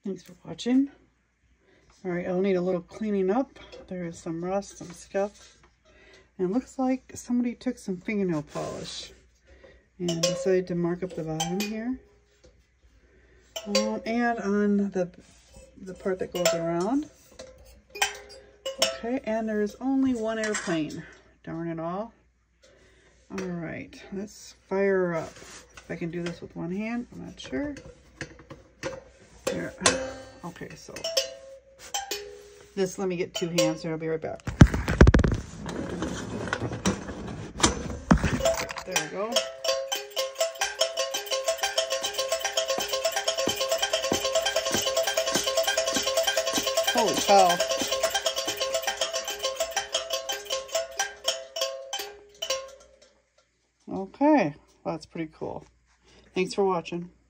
Thanks for watching. All right, I'll need a little cleaning up. There is some rust, some stuff. And it looks like somebody took some fingernail polish and decided to mark up the bottom here. And on the part that goes around. Okay, and there's only one airplane. Darn it all. All right, let's fire her up. If I can do this with one hand, I'm not sure. There. Okay, so this, let me get two hands here. I'll be right back. There we go. Holy cow. Okay, well, that's pretty cool. Thanks for watching.